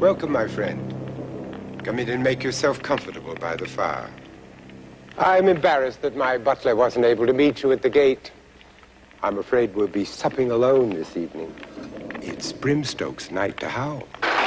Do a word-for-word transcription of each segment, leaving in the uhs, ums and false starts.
Welcome, my friend. Come in and make yourself comfortable by the fire. I'm embarrassed that my butler wasn't able to meet you at the gate. I'm afraid we'll be supping alone this evening. It's Brimstoke's night to howl.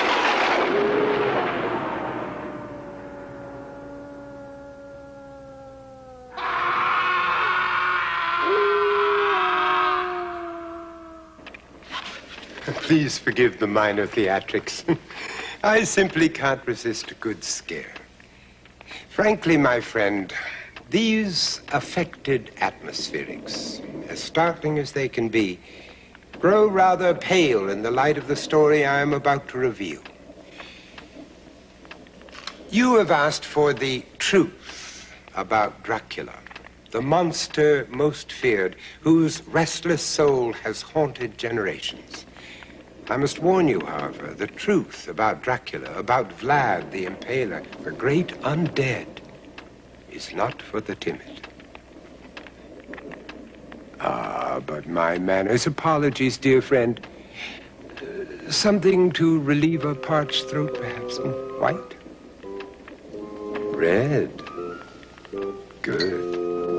Please forgive the minor theatrics. I simply can't resist a good scare. Frankly, my friend, these affected atmospherics, as startling as they can be, grow rather pale in the light of the story I am about to reveal. You have asked for the truth about Dracula, the monster most feared, whose restless soul has haunted generations. I must warn you, however, the truth about Dracula, about Vlad the Impaler, the great undead, is not for the timid. Ah, but my manners. Apologies, dear friend. Uh, something to relieve a parched throat, perhaps. White? Red? Good.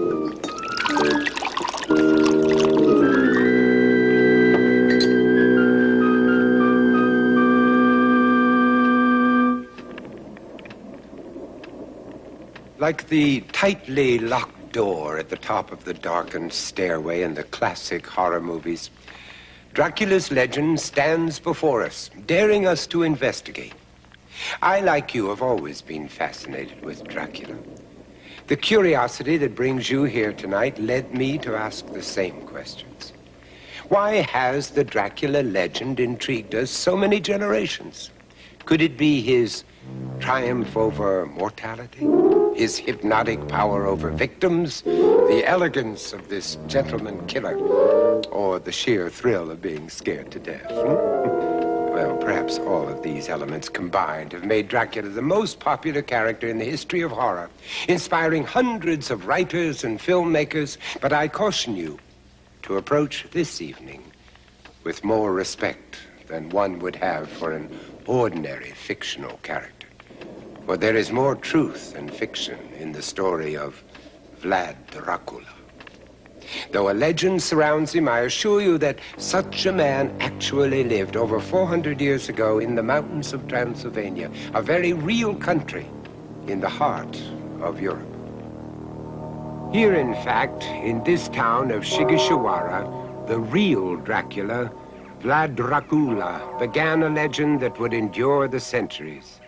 Like the tightly locked door at the top of the darkened stairway in the classic horror movies, Dracula's legend stands before us, daring us to investigate. I, like you, have always been fascinated with Dracula. The curiosity that brings you here tonight led me to ask the same questions. Why has the Dracula legend intrigued us so many generations? Could it be his triumph over mortality? His hypnotic power over victims, the elegance of this gentleman killer, or the sheer thrill of being scared to death? Hmm? Well, perhaps all of these elements combined have made Dracula the most popular character in the history of horror, inspiring hundreds of writers and filmmakers, but I caution you to approach this evening with more respect than one would have for an ordinary fictional character. For there is more truth than fiction in the story of Vlad Dracula. Though a legend surrounds him, I assure you that such a man actually lived over four hundred years ago in the mountains of Transylvania, a very real country in the heart of Europe. Here, in fact, in this town of Shigashiwara, the real Dracula, Vlad Dracula, began a legend that would endure the centuries.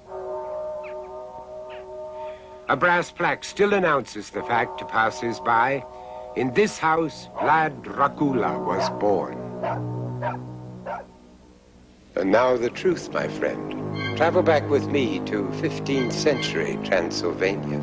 A brass plaque still announces the fact to passers-by. In this house, Vlad Dracula was born. And now the truth, my friend. Travel back with me to fifteenth century Transylvania.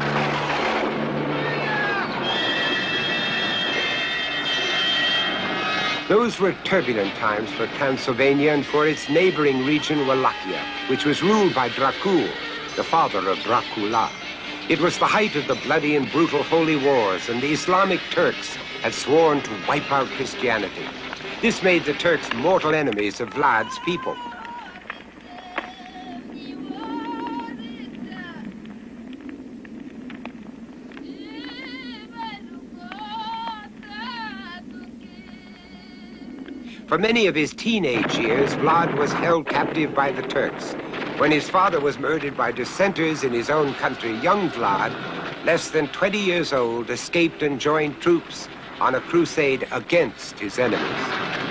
Those were turbulent times for Transylvania and for its neighboring region, Wallachia, which was ruled by Dracul, the father of Dracula. It was the height of the bloody and brutal holy wars, and the Islamic Turks had sworn to wipe out Christianity. This made the Turks mortal enemies of Vlad's people. For many of his teenage years, Vlad was held captive by the Turks. When his father was murdered by dissenters in his own country, young Vlad, less than twenty years old, escaped and joined troops on a crusade against his enemies.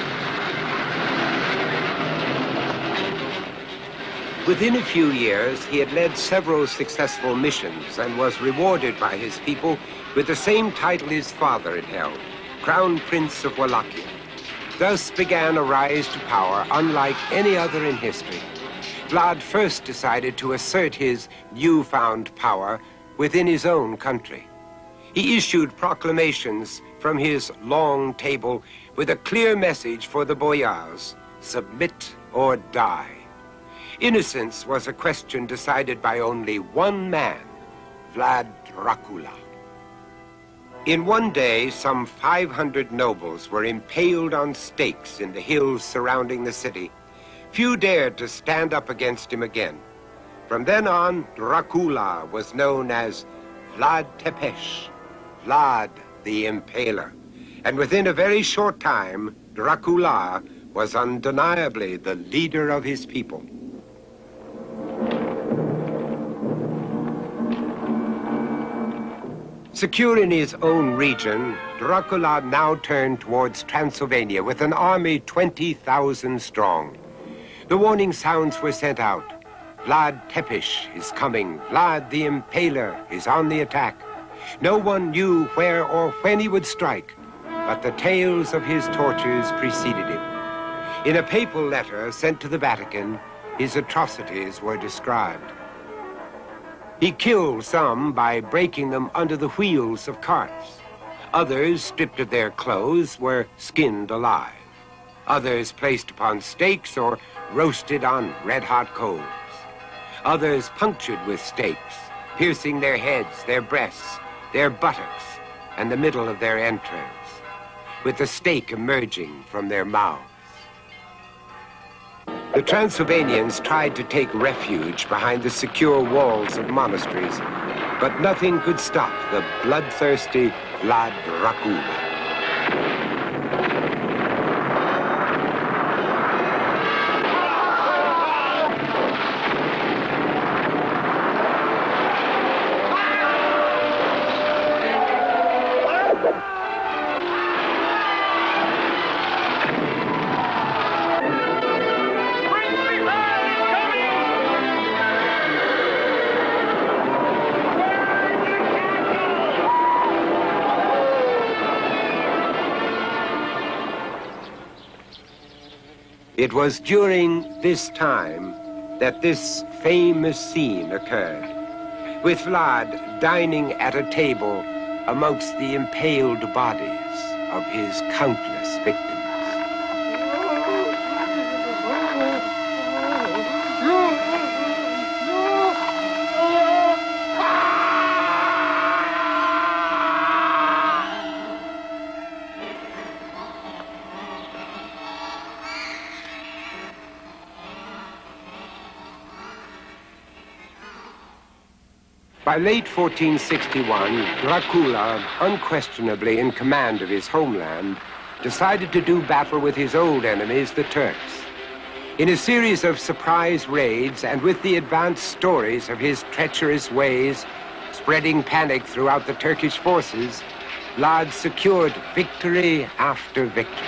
Within a few years, he had led several successful missions and was rewarded by his people with the same title his father had held, Crown Prince of Wallachia. Thus began a rise to power unlike any other in history. Vlad first decided to assert his newfound power within his own country. He issued proclamations from his long table with a clear message for the boyars: submit or die. Innocence was a question decided by only one man, Vlad Dracula. In one day, some five hundred nobles were impaled on stakes in the hills surrounding the city. Few dared to stand up against him again. From then on, Dracula was known as Vlad Tepes, Vlad the Impaler. And within a very short time, Dracula was undeniably the leader of his people. Secure in his own region, Dracula now turned towards Transylvania with an army twenty thousand strong. The warning sounds were sent out. Vlad Tepes is coming. Vlad the Impaler is on the attack. No one knew where or when he would strike, but the tales of his tortures preceded him. In a papal letter sent to the Vatican, his atrocities were described. He killed some by breaking them under the wheels of carts. Others, stripped of their clothes, were skinned alive. Others placed upon stakes or roasted on red-hot coals. Others punctured with stakes, piercing their heads, their breasts, their buttocks, and the middle of their entrails, with the stake emerging from their mouths. The Transylvanians tried to take refuge behind the secure walls of monasteries, but nothing could stop the bloodthirsty Vlad Dracula. It was during this time that this famous scene occurred, with Vlad dining at a table amongst the impaled bodies of his countless victims. By late fourteen sixty-one, Dracula, unquestionably in command of his homeland, decided to do battle with his old enemies, the Turks. In a series of surprise raids, and with the advanced stories of his treacherous ways spreading panic throughout the Turkish forces, Vlad secured victory after victory.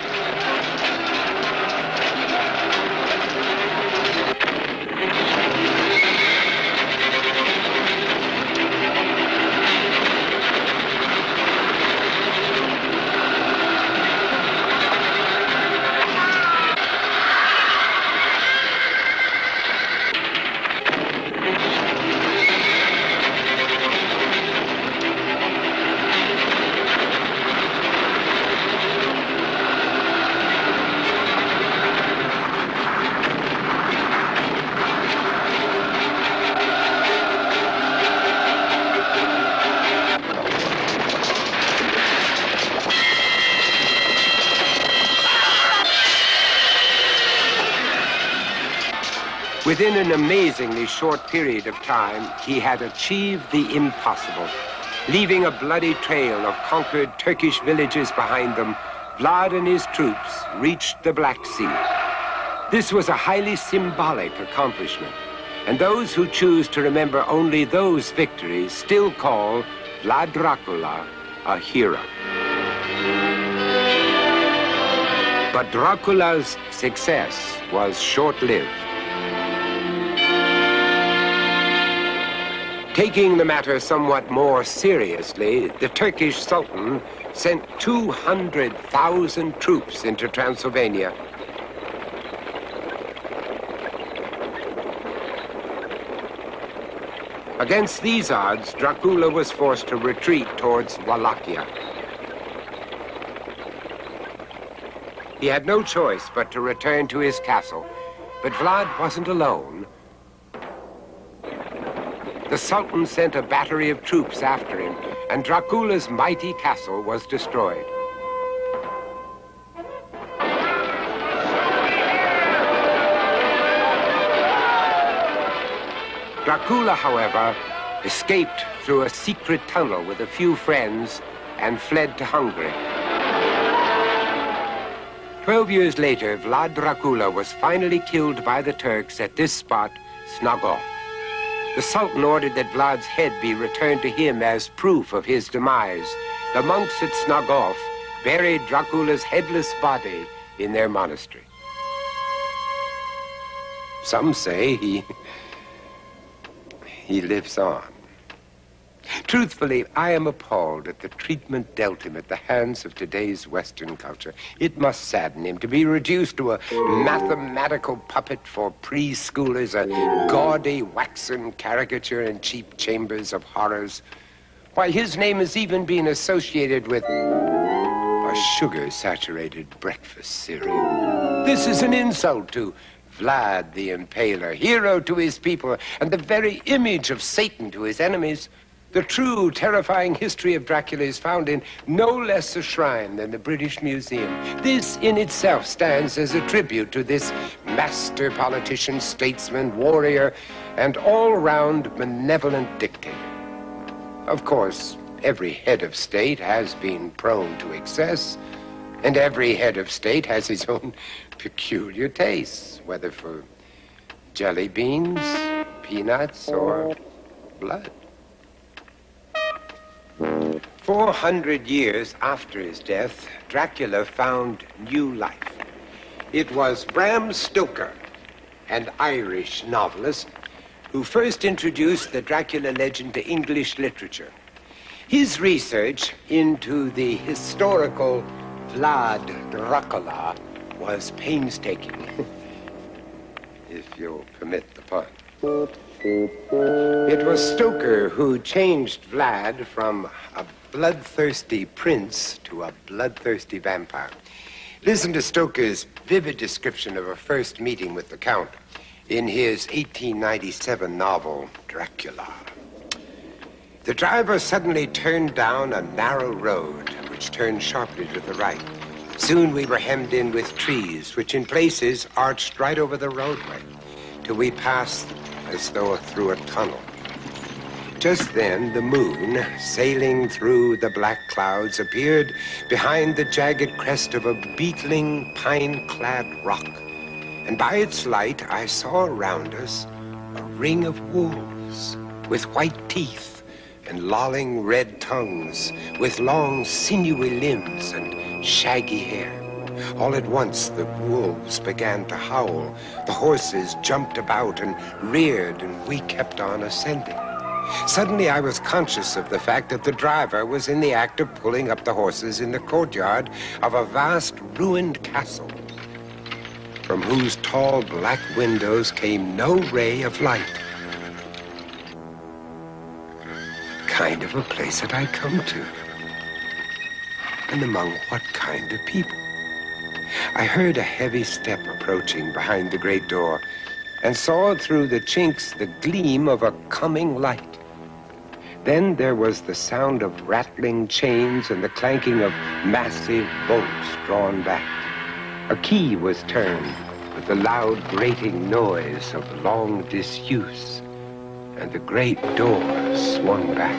Within an amazingly short period of time, he had achieved the impossible. Leaving a bloody trail of conquered Turkish villages behind them, Vlad and his troops reached the Black Sea. This was a highly symbolic accomplishment, and those who choose to remember only those victories still call Vlad Dracula a hero. But Dracula's success was short-lived. Taking the matter somewhat more seriously, the Turkish Sultan sent two hundred thousand troops into Transylvania. Against these odds, Dracula was forced to retreat towards Wallachia. He had no choice but to return to his castle, but Vlad wasn't alone. The Sultan sent a battery of troops after him, and Dracula's mighty castle was destroyed. Dracula, however, escaped through a secret tunnel with a few friends and fled to Hungary. Twelve years later, Vlad Dracula was finally killed by the Turks at this spot, Snagov. The Sultan ordered that Vlad's head be returned to him as proof of his demise. The monks at Snagov buried Dracula's headless body in their monastery. Some say he... he lives on. Truthfully, I am appalled at the treatment dealt him at the hands of today's Western culture. It must sadden him to be reduced to a mathematical puppet for preschoolers, a gaudy waxen caricature in cheap chambers of horrors. Why, his name has even been associated with a sugar-saturated breakfast cereal. This is an insult to Vlad the Impaler, hero to his people, and the very image of Satan to his enemies. The true, terrifying history of Dracula is found in no less a shrine than the British Museum. This in itself stands as a tribute to this master politician, statesman, warrior, and all-round benevolent dictator. Of course, every head of state has been prone to excess, and every head of state has his own peculiar tastes, whether for jelly beans, peanuts, or blood. Four hundred years after his death, Dracula found new life. It was Bram Stoker, an Irish novelist, who first introduced the Dracula legend to English literature. His research into the historical Vlad Dracula was painstaking, if you'll permit the pun. It was Stoker who changed Vlad from a bloodthirsty prince to a bloodthirsty vampire. Listen to Stoker's vivid description of a first meeting with the Count in his eighteen ninety-seven novel, Dracula. The driver suddenly turned down a narrow road, which turned sharply to the right. Soon we were hemmed in with trees, which in places arched right over the roadway, till we passed as though through a tunnel. Just then, the moon, sailing through the black clouds, appeared behind the jagged crest of a beetling, pine-clad rock. And by its light, I saw around us a ring of wolves with white teeth and lolling red tongues, with long, sinewy limbs and shaggy hair. All at once, the wolves began to howl. The horses jumped about and reared, and we kept on ascending. Suddenly, I was conscious of the fact that the driver was in the act of pulling up the horses in the courtyard of a vast, ruined castle, from whose tall black windows came no ray of light. What kind of a place had I come to? And among what kind of people? I heard a heavy step approaching behind the great door and saw through the chinks the gleam of a coming light. Then there was the sound of rattling chains and the clanking of massive bolts drawn back. A key was turned with the loud grating noise of long disuse, and the great door swung back.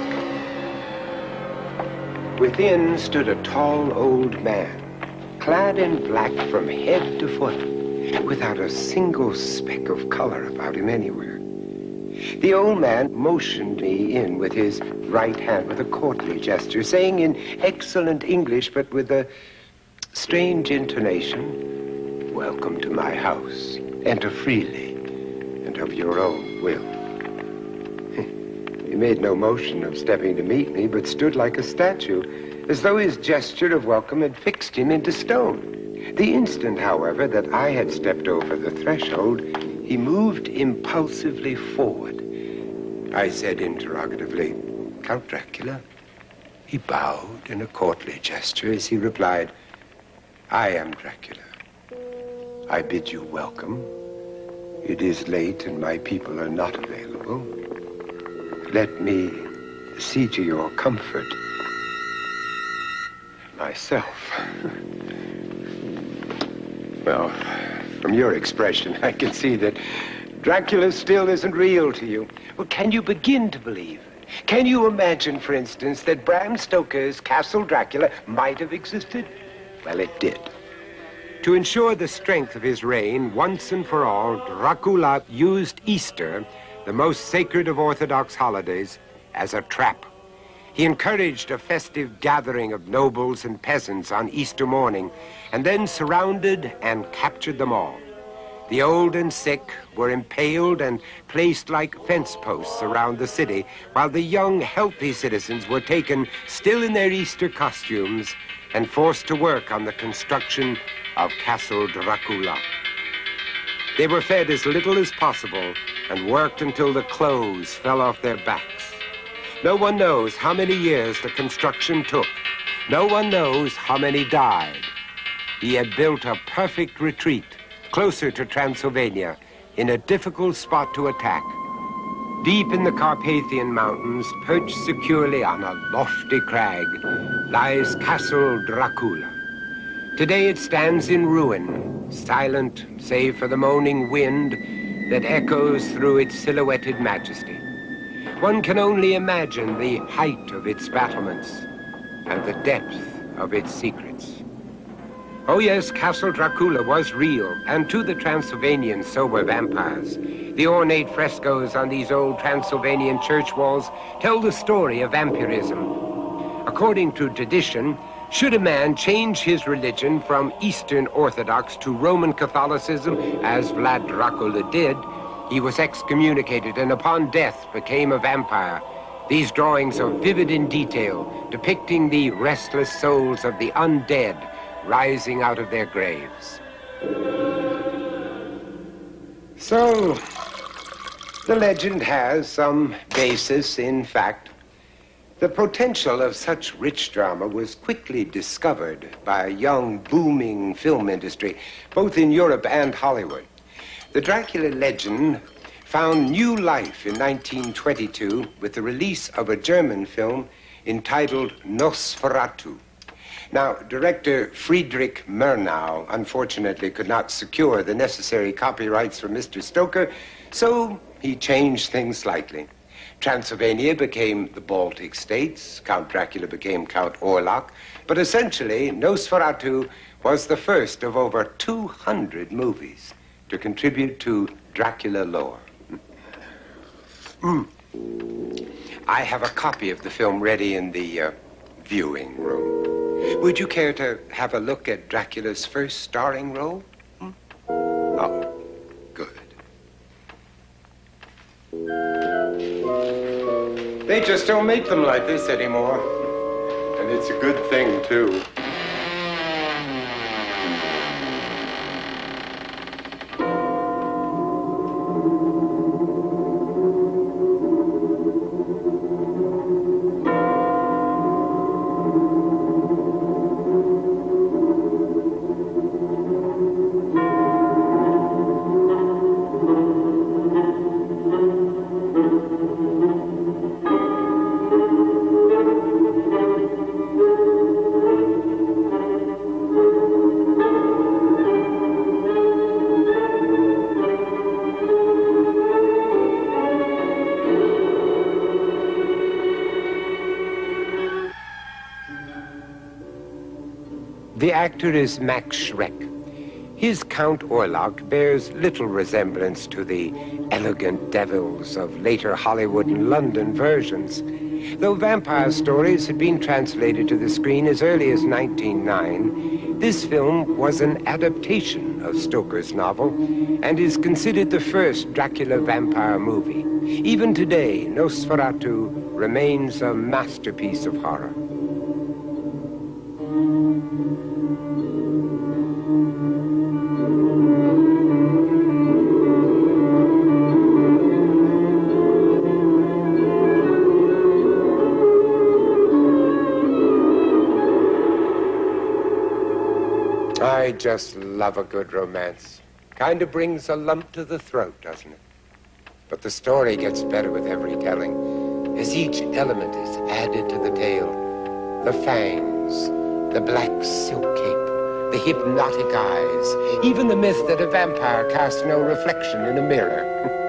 Within stood a tall old man, clad in black from head to foot, without a single speck of color about him anywhere. The old man motioned me in with his right hand with a courtly gesture, saying in excellent English, but with a strange intonation, "Welcome to my house. Enter freely and of your own will." He made no motion of stepping to meet me, but stood like a statue, as though his gesture of welcome had fixed him into stone. The instant, however, that I had stepped over the threshold, he moved impulsively forward. I said interrogatively, "Count Dracula?" He bowed in a courtly gesture as he replied, "I am Dracula. I bid you welcome. It is late and my people are not available. Let me see to your comfort myself." Well, from your expression, I can see that Dracula still isn't real to you. Well, can you begin to believe it? Can you imagine, for instance, that Bram Stoker's Castle Dracula might have existed? Well, it did. To ensure the strength of his reign, once and for all, Dracula used Easter, the most sacred of Orthodox holidays, as a trap. He encouraged a festive gathering of nobles and peasants on Easter morning, and then surrounded and captured them all. The old and sick were impaled and placed like fence posts around the city, while the young, healthy citizens were taken, still in their Easter costumes, and forced to work on the construction of Castle Dracula. They were fed as little as possible and worked until the clothes fell off their backs. No one knows how many years the construction took. No one knows how many died. He had built a perfect retreat closer to Transylvania, in a difficult spot to attack. Deep in the Carpathian Mountains, perched securely on a lofty crag, lies Castle Dracula. Today it stands in ruin, silent save for the moaning wind that echoes through its silhouetted majesty. One can only imagine the height of its battlements and the depth of its secrets. Oh yes, Castle Dracula was real, and to the Transylvanians so were vampires. The ornate frescoes on these old Transylvanian church walls tell the story of vampirism. According to tradition, should a man change his religion from Eastern Orthodox to Roman Catholicism, as Vlad Dracula did, he was excommunicated and upon death became a vampire. These drawings are vivid in detail, depicting the restless souls of the undead rising out of their graves. So, the legend has some basis in fact. The potential of such rich drama was quickly discovered by a young, booming film industry, both in Europe and Hollywood. The Dracula legend found new life in nineteen twenty-two with the release of a German film entitled Nosferatu. Now, director Friedrich Murnau unfortunately could not secure the necessary copyrights from Mister Stoker, so he changed things slightly. Transylvania became the Baltic states, Count Dracula became Count Orlok, but essentially Nosferatu was the first of over two hundred movies to contribute to Dracula lore. Mm. I have a copy of the film ready in the uh, viewing room. Would you care to have a look at Dracula's first starring role? Hmm? Oh, good. They just don't make them like this anymore. And it's a good thing, too. The actor is Max Schreck. His Count Orlok bears little resemblance to the elegant devils of later Hollywood and London versions. Though vampire stories had been translated to the screen as early as nineteen oh nine, this film was an adaptation of Stoker's novel and is considered the first Dracula vampire movie. Even today, Nosferatu remains a masterpiece of horror. I just love a good romance. Kind of brings a lump to the throat, doesn't it? But the story gets better with every telling, as each element is added to the tale. The fangs, the black silk cape, the hypnotic eyes, even the myth that a vampire casts no reflection in a mirror.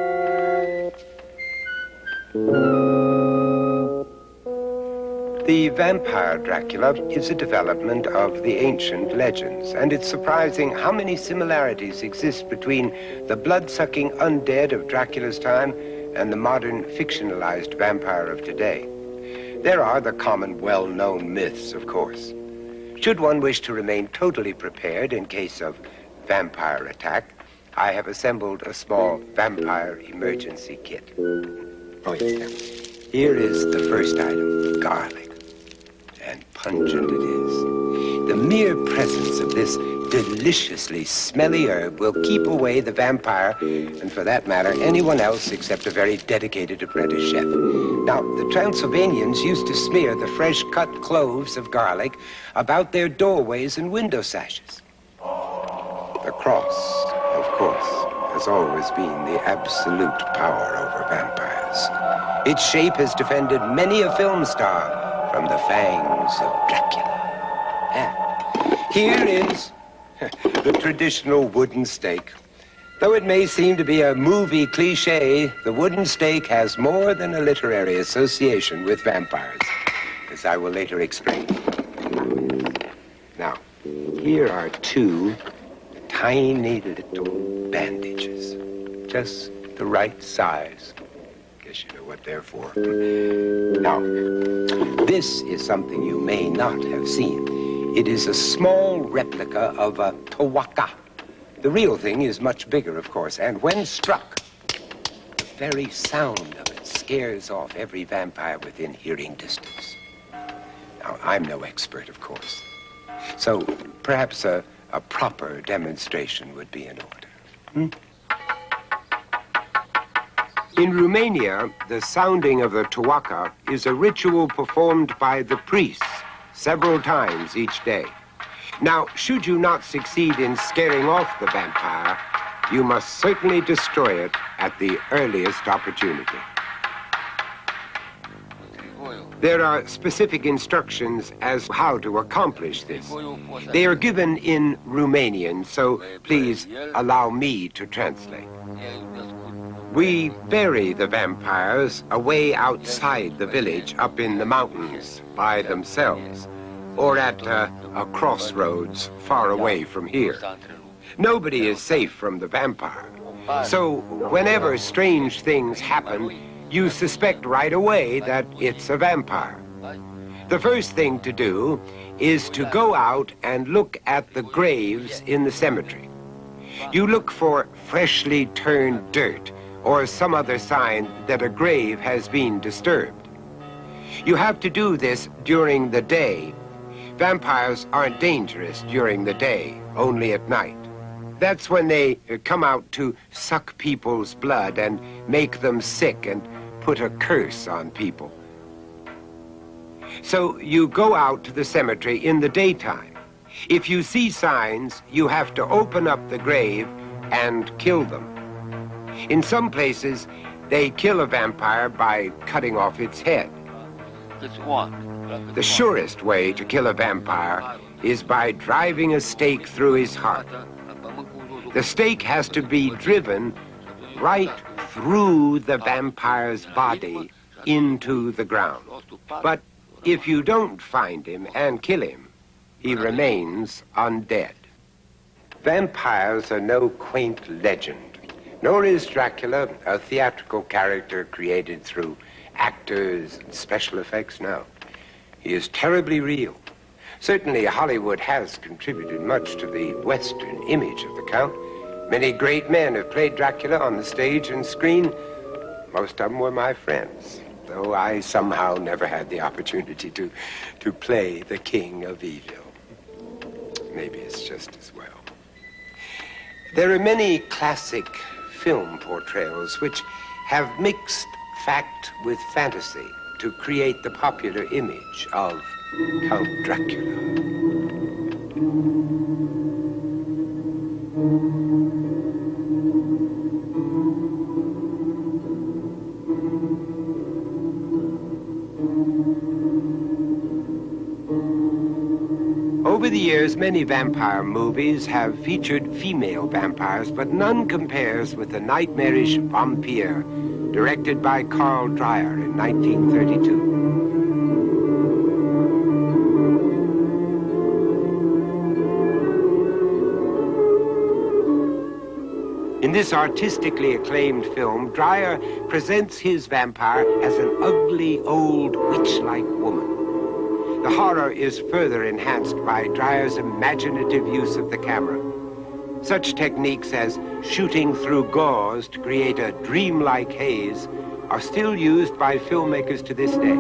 The vampire Dracula is a development of the ancient legends, and it's surprising how many similarities exist between the blood-sucking undead of Dracula's time and the modern fictionalized vampire of today. There are the common, well-known myths, of course. Should one wish to remain totally prepared in case of vampire attack, I have assembled a small vampire emergency kit. Oh, yes. Here is the first item, garlic. And pungent it is. The mere presence of this deliciously smelly herb will keep away the vampire, and for that matter, anyone else except a very dedicated apprentice chef. Now, the Transylvanians used to smear the fresh-cut cloves of garlic about their doorways and window sashes. The cross, of course, has always been the absolute power over vampires. Its shape has defended many a film star from the fangs of Dracula. And here is the traditional wooden stake. Though it may seem to be a movie cliche, the wooden stake has more than a literary association with vampires, as I will later explain. Now, here are two tiny little bandages, just the right size. Guess you know what they're for. Now, this is something you may not have seen. It is a small replica of a tawaka. The real thing is much bigger, of course, and when struck, the very sound of it scares off every vampire within hearing distance. Now, I'm no expert, of course, so perhaps a, a proper demonstration would be in order. Hmm? In Romania, the sounding of the tawaka is a ritual performed by the priests several times each day. Now, should you not succeed in scaring off the vampire, you must certainly destroy it at the earliest opportunity. There are specific instructions as how to accomplish this. They are given in Romanian, so please allow me to translate. We bury the vampires away outside the village, up in the mountains, by themselves, or at uh, a crossroads far away from here. Nobody is safe from the vampire. So whenever strange things happen, you suspect right away that it's a vampire. The first thing to do is to go out and look at the graves in the cemetery. You look for freshly turned dirt, or some other sign that a grave has been disturbed. You have to do this during the day. Vampires aren't dangerous during the day, only at night. That's when they come out to suck people's blood and make them sick and put a curse on people. So you go out to the cemetery in the daytime. If you see signs, you have to open up the grave and kill them. In some places, they kill a vampire by cutting off its head. The surest way to kill a vampire is by driving a stake through his heart. The stake has to be driven right through the vampire's body into the ground. But if you don't find him and kill him, he remains undead. Vampires are no quaint legend. Nor is Dracula a theatrical character created through actors and special effects. No. He is terribly real. Certainly, Hollywood has contributed much to the Western image of the Count. Many great men have played Dracula on the stage and screen. Most of them were my friends, though I somehow never had the opportunity to, to play the King of Evil. Maybe it's just as well. There are many classic film portrayals which have mixed fact with fantasy to create the popular image of Count Dracula. Over the the years, many vampire movies have featured female vampires, but none compares with the nightmarish Vampire, directed by Carl Dreyer in nineteen thirty-two. In this artistically acclaimed film, Dreyer presents his vampire as an ugly, old, witch-like woman. The horror is further enhanced by Dreyer's imaginative use of the camera. Such techniques as shooting through gauze to create a dreamlike haze are still used by filmmakers to this day.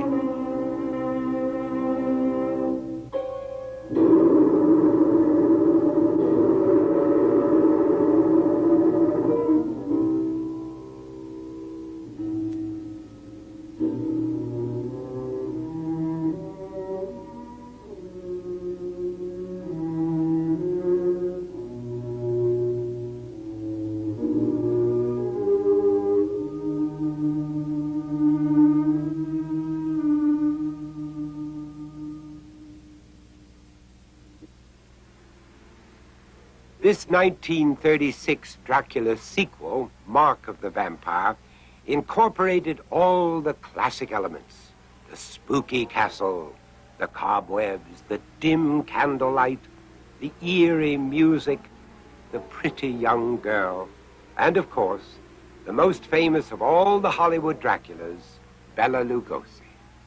This nineteen thirty-six Dracula sequel, Mark of the Vampire, incorporated all the classic elements: the spooky castle, the cobwebs, the dim candlelight, the eerie music, the pretty young girl, and of course, the most famous of all the Hollywood Draculas, Bela Lugosi.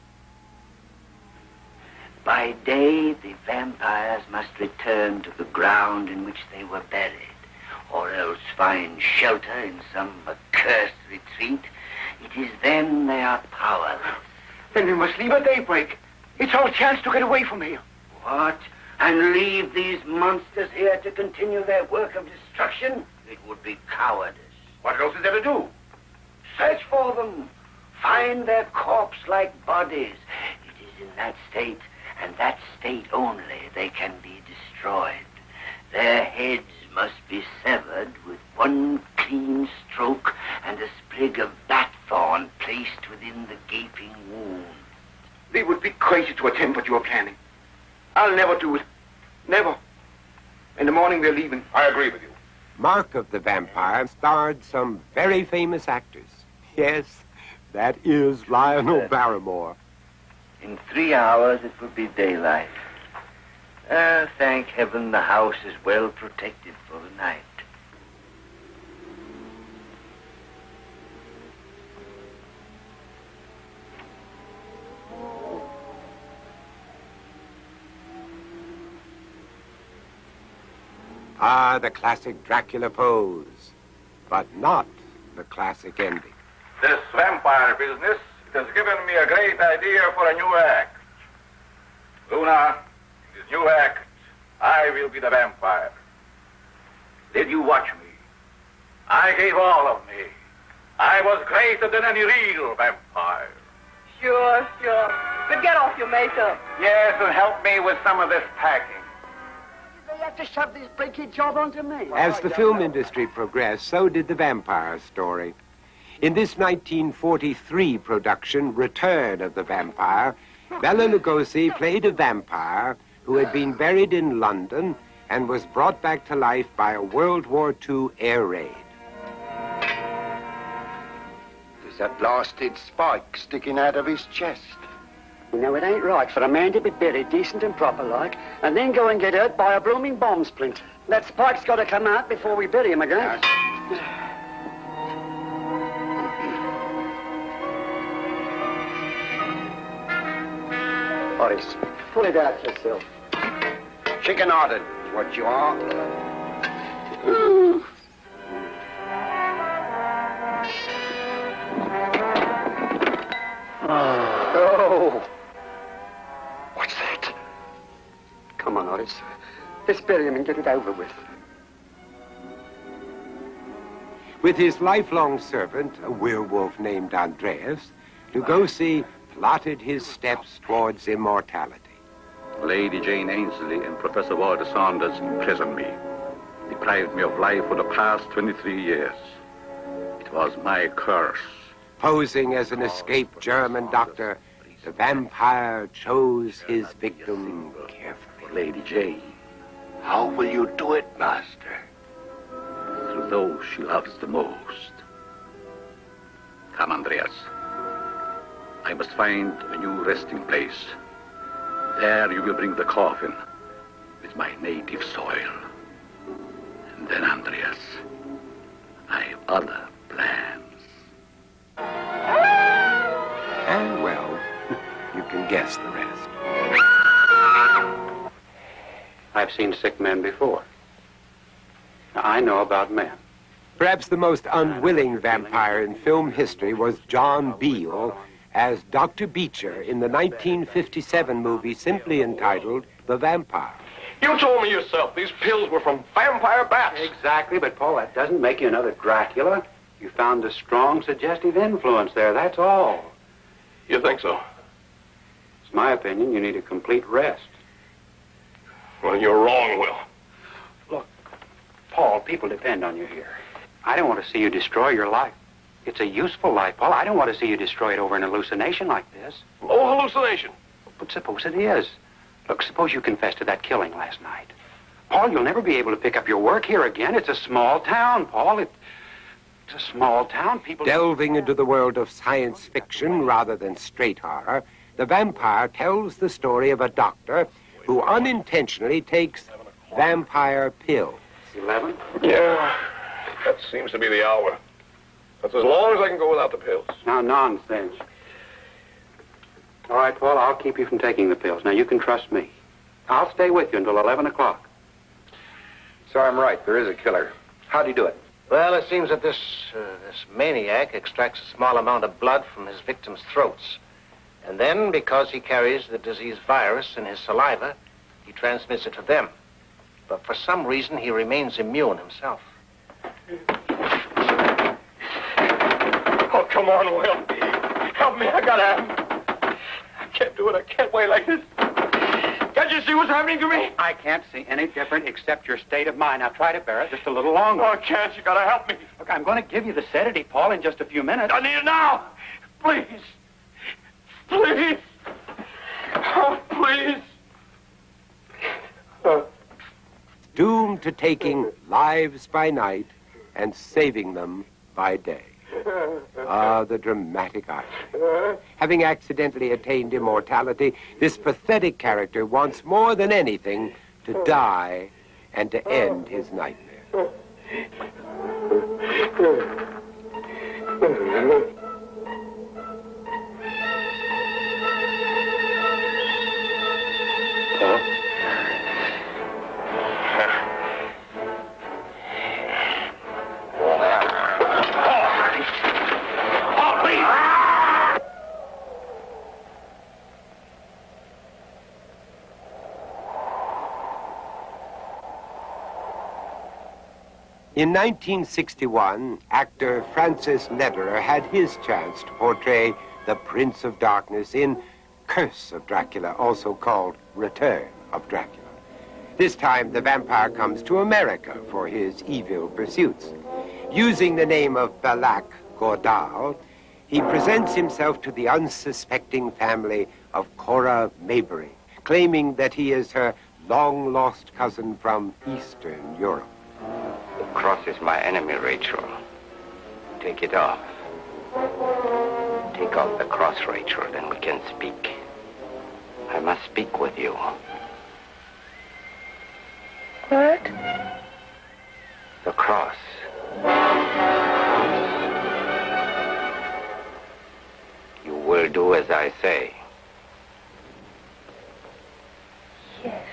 By day, the vampires must return to the ground in which they were buried, or else find shelter in some accursed retreat. It is then they are powerless. Then we must leave at daybreak. It's our chance to get away from here. What? And leave these monsters here to continue their work of destruction? It would be cowardice. What else is there to do? Search for them. Find their corpse-like bodies. It is in that state, and that state only, they can be destroyed. Their heads must be severed with one clean stroke and a sprig of bat-thorn placed within the gaping wound. They would be crazy to attempt what you are planning. I'll never do it. Never. In the morning they're leaving. I agree with you. Mark of the Vampire starred some very famous actors. Yes, that is Lionel Barrymore. In three hours, it will be daylight. Uh, thank heaven the house is well protected for the night. Ah, the classic Dracula pose, but not the classic ending. This vampire business has given me a great idea for a new act. Luna, in this new act, I will be the vampire. Did you watch me? I gave all of me. I was greater than any real vampire. Sure, sure. But get off your makeup. Yes, and help me with some of this packing. They have to shove this big job onto me. As the film industry progressed, so did the vampire story. In this nineteen forty-three production, Return of the Vampire, Bela Lugosi played a vampire who had been buried in London and was brought back to life by a World War Two air raid. There's that blasted spike sticking out of his chest. You know, it ain't right for a man to be buried decent and proper like, and then go and get hurt by a blooming bomb splint. That spike's got to come out before we bury him again. Boris, pull it out yourself. Chicken-hearted is what you are. Oh. What's that? Come on, Horace. Let's bury him and get it over with. With his lifelong servant, a werewolf named Andreas, Lugosi plotted his steps towards immortality. Lady Jane Ainsley and Professor Walter Saunders imprisoned me, deprived me of life for the past twenty-three years. It was my curse. Posing as an escaped German doctor, the vampire chose his victim carefully. Lady Jane. How will you do it, Master? Through those she loves the most. Come, Andreas. I must find a new resting place. There you will bring the coffin with my native soil. And then, Andreas, I have other plans. And, well, you can guess the rest. I've seen sick men before. Now, I know about men. Perhaps the most unwilling vampire in film history was John Beale as Doctor Beecher in the nineteen fifty-seven movie simply entitled The Vampire. You told me yourself these pills were from vampire bats. Exactly, but Paul, that doesn't make you another Dracula. You found a strong suggestive influence there, that's all. You think so? It's my opinion you need a complete rest. Well, you're wrong, Will. Look, Paul, people depend on you here. I don't want to see you destroy your life. It's a useful life, Paul. I don't want to see you destroy it over an hallucination like this. No hallucination. But suppose it is. Look, suppose you confess to that killing last night. Paul, you'll never be able to pick up your work here again. It's a small town, Paul. It, it's a small town. People... Delving into the world of science fiction rather than straight horror, The Vampire tells the story of a doctor who unintentionally takes vampire pills. Eleven? Yeah, that seems to be the hour. That's as long as I can go without the pills. Now, nonsense. All right, Paul, I'll keep you from taking the pills. Now, you can trust me. I'll stay with you until eleven o'clock. So I'm right. There is a killer. How'd he do it? Well, it seems that this, uh, this maniac extracts a small amount of blood from his victims' throats. And then, because he carries the disease virus in his saliva, he transmits it to them. But for some reason, he remains immune himself. Oh, come on, Will. Help me. I gotta have him. I can't do it. I can't wait like this. Can't you see what's happening to me? I can't see any different except your state of mind. Now, try to bear it just a little longer. Oh, I can't. You gotta help me. Look, I'm going to give you the sedative, Paul, in just a few minutes. I need it now. Please. Please. Oh, please. Uh. Doomed to taking lives by night and saving them by day. Ah, the dramatic irony. Having accidentally attained immortality, this pathetic character wants more than anything to die and to end his nightmare. In nineteen sixty-one, actor Francis Lederer had his chance to portray the Prince of Darkness in Curse of Dracula, also called Return of Dracula. This time, the vampire comes to America for his evil pursuits. Using the name of Balak Gordal, he presents himself to the unsuspecting family of Cora Maybury, claiming that he is her long-lost cousin from Eastern Europe. The cross is my enemy, Rachel. Take it off. Take off the cross, Rachel, then we can speak. I must speak with you. What? The cross. You will do as I say. Yes.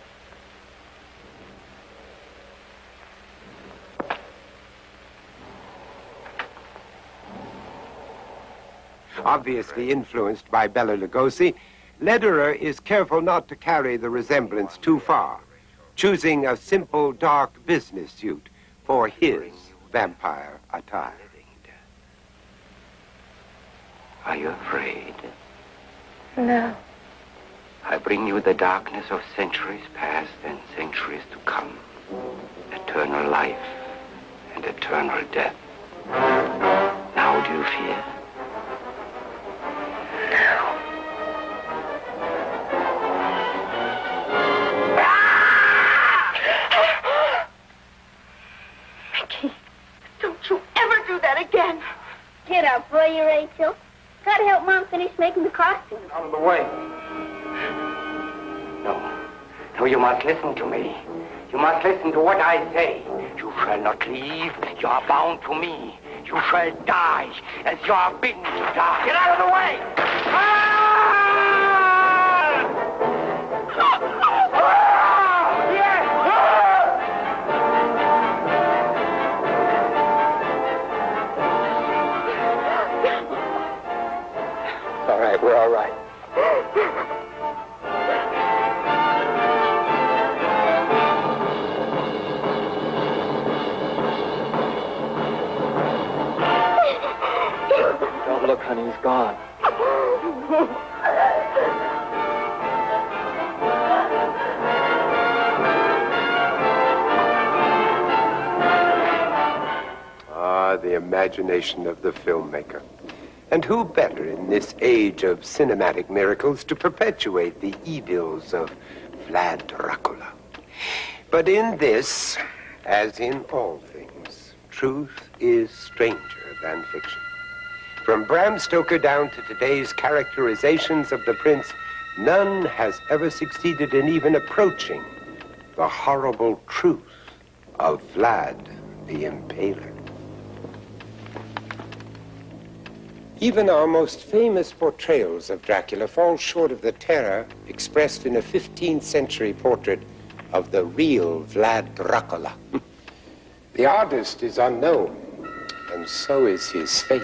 Obviously influenced by Bela Lugosi, Lederer is careful not to carry the resemblance too far, choosing a simple, dark business suit for his vampire attire. Are you afraid? No. I bring you the darkness of centuries past and centuries to come. Eternal life and eternal death. Now do you fear? Not again. Get up, will you, Rachel? Gotta help Mom finish making the costume. Out of the way. No. No, you must listen to me. You must listen to what I say. You shall not leave. You are bound to me. You shall die as you are bidden to die. Get out of the way! Ah! Ah! Yes! Ah! All right, we're all right. Don't look, honey, he's gone. Ah, the imagination of the filmmaker. And who better in this age of cinematic miracles to perpetuate the evils of Vlad Dracula? But in this, as in all things, truth is stranger than fiction. From Bram Stoker down to today's characterizations of the prince, none has ever succeeded in even approaching the horrible truth of Vlad the Impaler. Even our most famous portrayals of Dracula fall short of the terror expressed in a fifteenth century portrait of the real Vlad Dracula. The artist is unknown, and so is his fate.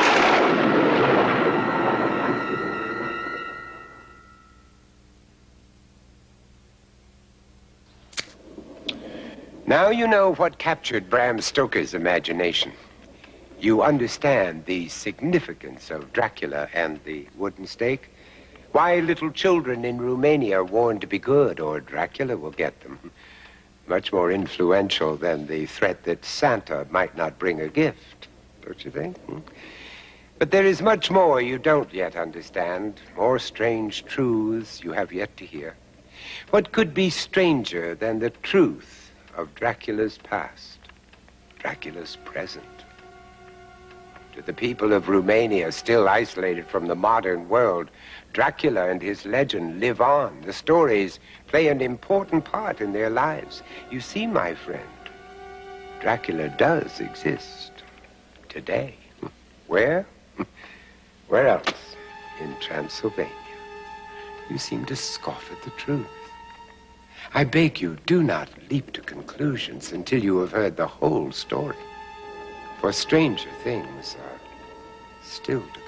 Now you know what captured Bram Stoker's imagination. You understand the significance of Dracula and the wooden stake. Why little children in Romania warned to be good, or Dracula will get them. Much more influential than the threat that Santa might not bring a gift, don't you think? Hmm? But there is much more you don't yet understand, more strange truths you have yet to hear. What could be stranger than the truth of Dracula's past, Dracula's present? To the people of Romania, still isolated from the modern world, Dracula and his legend live on. The stories play an important part in their lives. You see, my friend, Dracula does exist today. Where? Where else? In Transylvania. You seem to scoff at the truth. I beg you, do not leap to conclusions until you have heard the whole story. For stranger things are still to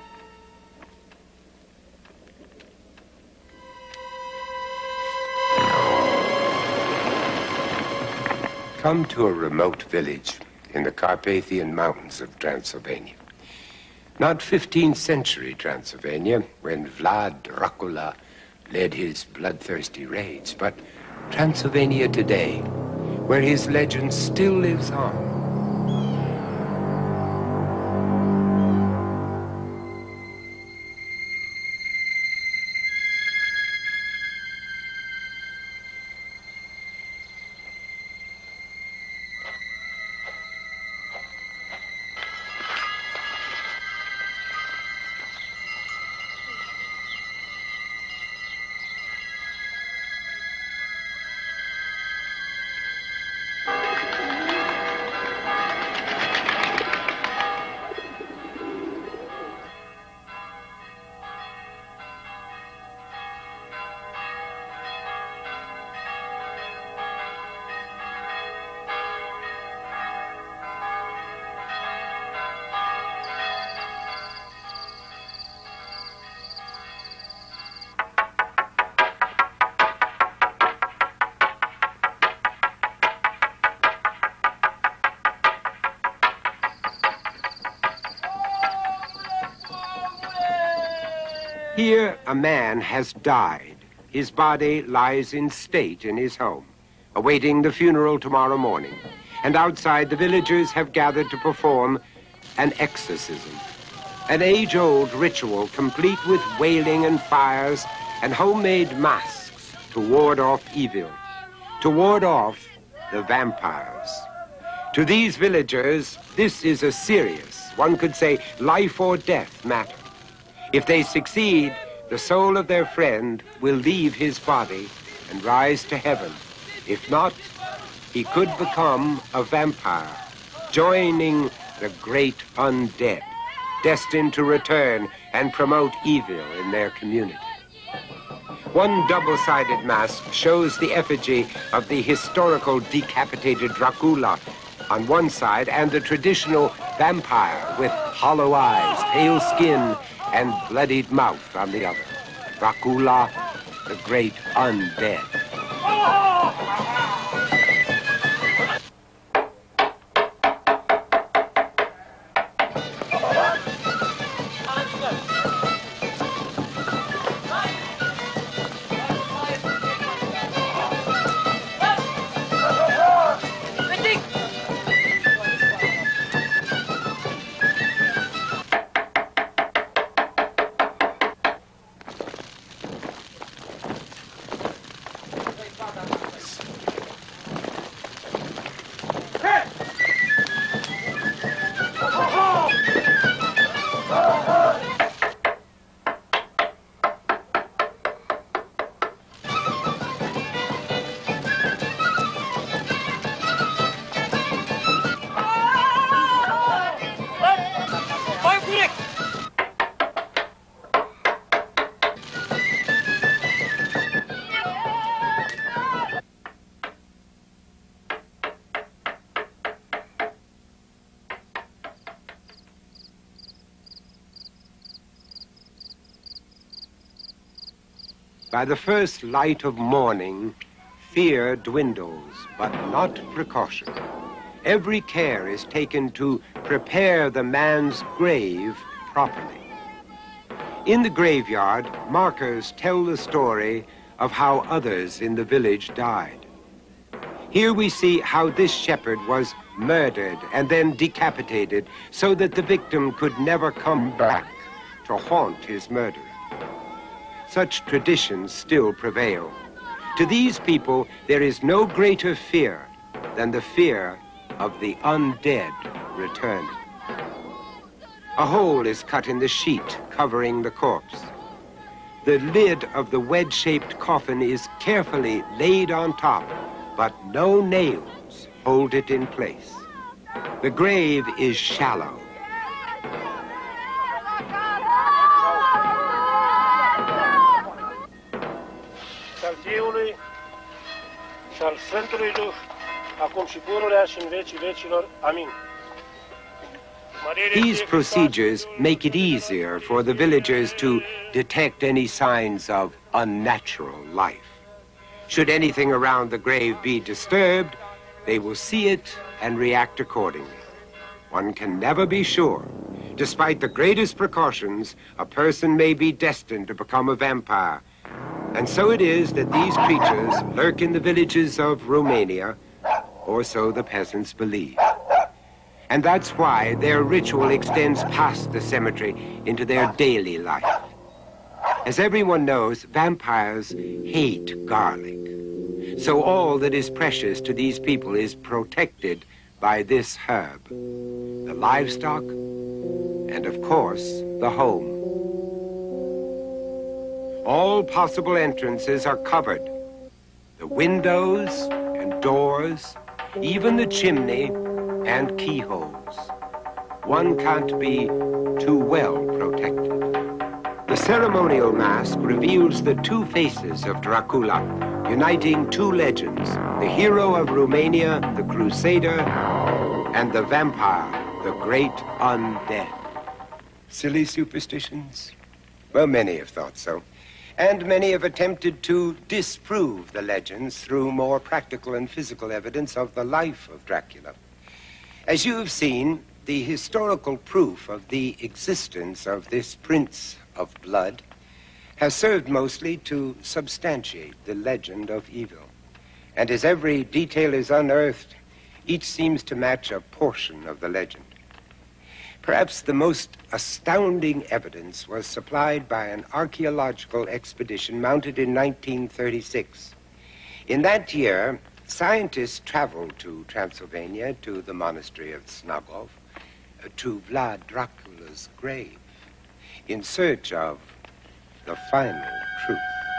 come. Come to a remote village in the Carpathian Mountains of Transylvania. Not fifteenth century Transylvania, when Vlad Dracula led his bloodthirsty raids, but Transylvania today, where his legend still lives on. Here, a man has died. His body lies in state in his home, awaiting the funeral tomorrow morning. And outside, the villagers have gathered to perform an exorcism, an age-old ritual complete with wailing and fires and homemade masks to ward off evil, to ward off the vampires. To these villagers, this is a serious, one could say, life or death matter. If they succeed, the soul of their friend will leave his body and rise to heaven. If not, he could become a vampire, joining the great undead, destined to return and promote evil in their community. One double-sided mask shows the effigy of the historical decapitated Dracula on one side and the traditional vampire with hollow eyes, pale skin, and bloodied mouth on the other. Dracula, the great undead. By the first light of morning, fear dwindles, but not precaution. Every care is taken to prepare the man's grave properly. In the graveyard, markers tell the story of how others in the village died. Here we see how this shepherd was murdered and then decapitated so that the victim could never come back to haunt his murderer. Such traditions still prevail. To these people, there is no greater fear than the fear of the undead returning. A hole is cut in the sheet covering the corpse. The lid of the wedge-shaped coffin is carefully laid on top, but no nails hold it in place. The grave is shallow. Al Fiului și al Sfântului Duh, acum și pururea și în vecii vecilor. Amin. These procedures make it easier for the villagers to detect any signs of unnatural life. Should anything around the grave be disturbed, they will see it and react accordingly. One can never be sure. Despite the greatest precautions, a person may be destined to become a vampire. And so it is that these creatures lurk in the villages of Romania, or so the peasants believe. And that's why their ritual extends past the cemetery into their daily life. As everyone knows, vampires hate garlic. So all that is precious to these people is protected by this herb, the livestock, and of course, the home. All possible entrances are covered. The windows and doors, even the chimney and keyholes. One can't be too well protected. The ceremonial mask reveals the two faces of Dracula, uniting two legends, the hero of Romania, the crusader, and the vampire, the great undead. Silly superstitions? Well, many have thought so. And many have attempted to disprove the legends through more practical and physical evidence of the life of Dracula. As you have seen, the historical proof of the existence of this prince of blood has served mostly to substantiate the legend of evil. And as every detail is unearthed, each seems to match a portion of the legend. Perhaps the most astounding evidence was supplied by an archaeological expedition mounted in nineteen thirty-six. In that year, Scientists traveled to Transylvania, to the monastery of Snagov, uh, to Vlad Dracula's grave, in search of the final truth.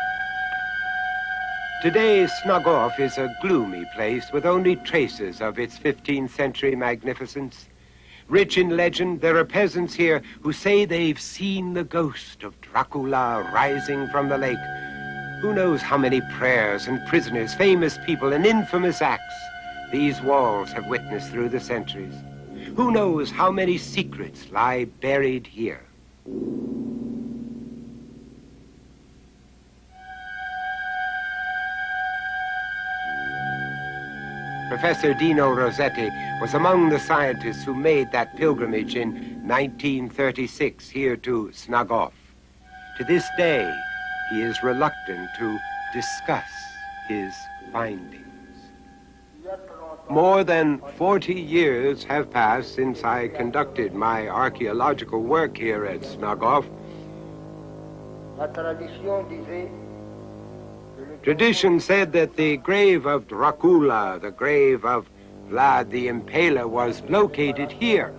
Today, Snagov is a gloomy place with only traces of its fifteenth century magnificence. Rich in legend, there are peasants here who say they've seen the ghost of Dracula rising from the lake. Who knows how many prayers and prisoners, famous people, and infamous acts these walls have witnessed through the centuries? Who knows how many secrets lie buried here? Professor Dino Rossetti was among the scientists who made that pilgrimage in nineteen thirty-six here to Snagov. To this day, he is reluctant to discuss his findings. More than forty years have passed since I conducted my archaeological work here at Snagov. Tradition said that the grave of Dracula, the grave of Vlad the Impaler, was located here.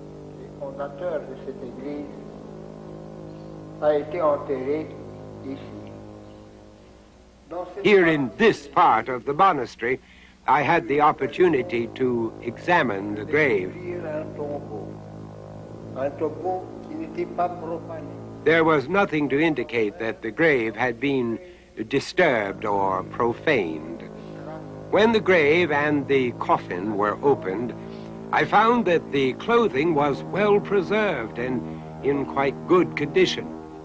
Here in this part of the monastery, I had the opportunity to examine the grave. There was nothing to indicate that the grave had been disturbed or profaned. When the grave and the coffin were opened, I found that the clothing was well preserved and in quite good condition.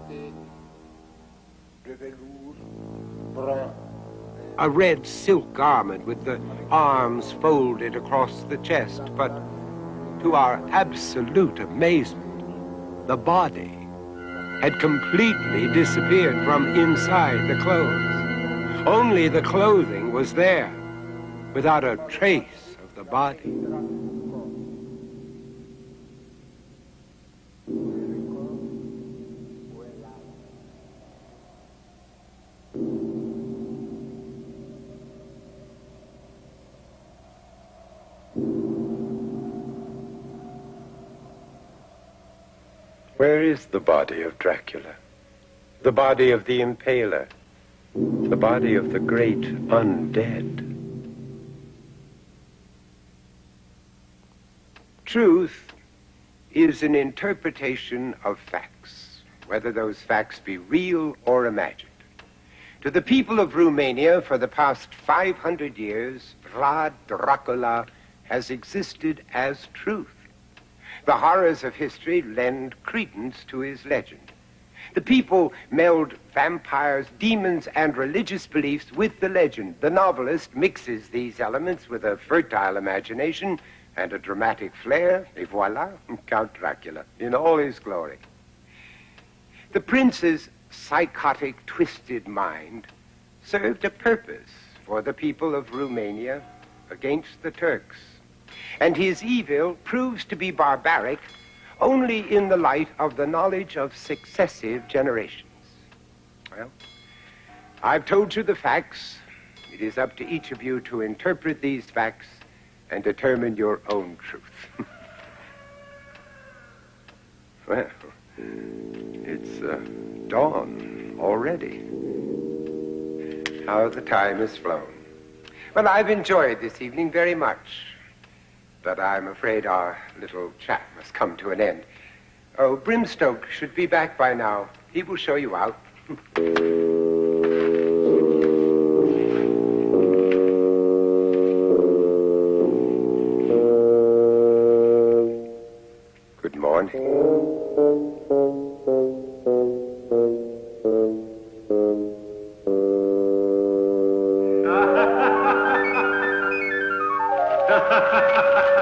A red silk garment with the arms folded across the chest, but to our absolute amazement, the body had completely disappeared from inside the clothes. Only the clothing was there, without a trace of the body. Where is the body of Dracula? The body of the Impaler? The body of the great undead? Truth is an interpretation of facts, whether those facts be real or imagined. To the people of Romania, for the past five hundred years, Vlad Dracula has existed as truth. The horrors of history lend credence to his legend. The people meld vampires, demons, and religious beliefs with the legend. The novelist mixes these elements with a fertile imagination and a dramatic flair, et voila, Count Dracula in all his glory. The prince's psychotic, twisted mind served a purpose for the people of Romania against the Turks. And his evil proves to be barbaric only in the light of the knowledge of successive generations. Well, I've told you the facts. It is up to each of you to interpret these facts and determine your own truth. Well, it's uh, dawn already. How the time has flown. Well, I've enjoyed this evening very much. But I'm afraid our little chat must come to an end. Oh, Brimstoke should be back by now. He will show you out. Good morning. Ha ha ha ha!